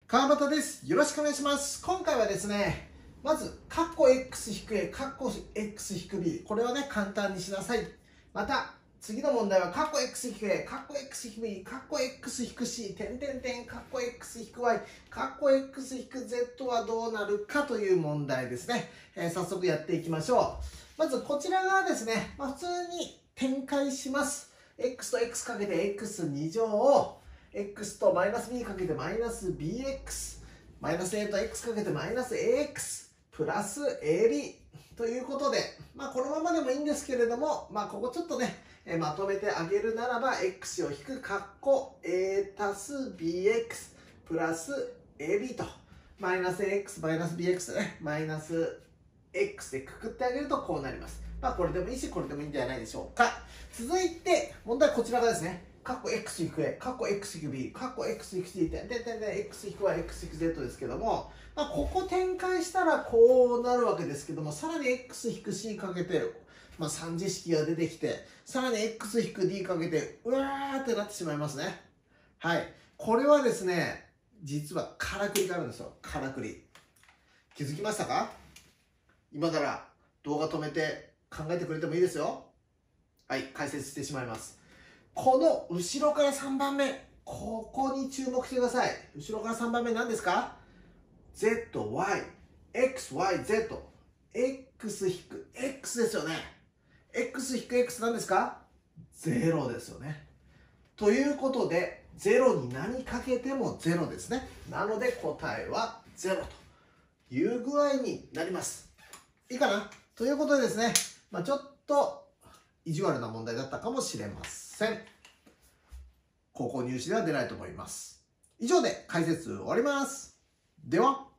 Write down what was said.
川端です。よろしくお願いします。今回はですね、まず、カッコ X 引く A、カッコ X 引く B。これはね、簡単にしなさい。また、次の問題は、カッコ X 引く A、カッコ X 引く B、カッコ X 引く C、点々点、カッコ X 引く Y、カッコ X 引く Z はどうなるかという問題ですね。早速やっていきましょう。まず、こちら側ですね、普通に展開します。X と X かけて X2 乗を、X とマイナス B かけてマイナス BX、マイナス A と X かけてマイナス AX、プラス AB ということで、このままでもいいんですけれども、ここちょっとね、まとめてあげるならば、X を引くカッコ A 足す BX プラス AB と、マイナス AX、マイナス BX ね、マイナス X でくくってあげるとこうなります。これでもいいし、これでもいいんじゃないでしょうか。続いて、問題はこちらがですね、カッコ X 引く A、カッコ X 引く B、カッコ X 引く C、X 引く Y、X 引く Z ですけども、ここ展開したらこうなるわけですけども、さらに X 引く C かけて、3次式が出てきて、さらに X 引く D かけて、うわーってなってしまいますね。はい。これはですね、実はからくりがあるんですよ。からくり。気づきましたか？今なら動画止めて考えてくれてもいいですよ。はい、解説してしまいます。この後ろから3番目、ここに注目してください。後ろから3番目何ですか？ Z、Y、X、Y、Z。X 引く X ですよね。X 引く X 何ですか？0ですよね。ということで、0に何かけても0ですね。なので答えは0という具合になります。いいかなということでですね、ちょっと意地悪な問題だったかもしれません。高校入試では出ないと思います。以上で解説終わります。では。